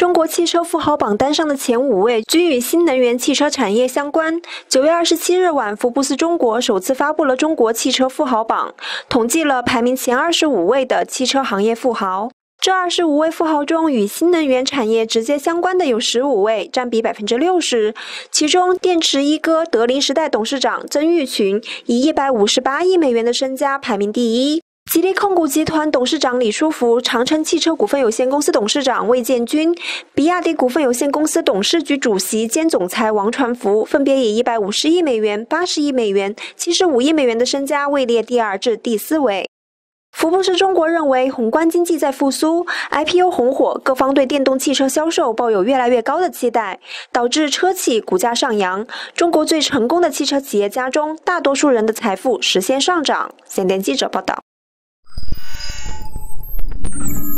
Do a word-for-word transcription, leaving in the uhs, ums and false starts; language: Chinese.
中国汽车富豪榜单上的前五位均与新能源汽车产业相关。九月二十七日晚，福布斯中国首次发布了中国汽车富豪榜，统计了排名前二十五位的汽车行业富豪。这二十五位富豪中，与新能源产业直接相关的有十五位，占比 百分之六十。其中，电池一哥德林时代董事长曾毓群以一百五十八亿美元的身家排名第一。吉利控股集团董事长李书福、长城汽车股份有限公司董事长魏建军、比亚迪股份有限公司董事局主席兼总裁王传福分别以一百五十亿美元、八十亿美元、七十五亿美元的身家位列第二至第四位。福布斯中国认为，宏观经济在复苏 ，I P O 红火，各方对电动汽车销售抱有越来越高的期待，导致车企股价上扬。中国最成功的汽车企业家中，大多数人的财富实现上涨。闪电记者报道。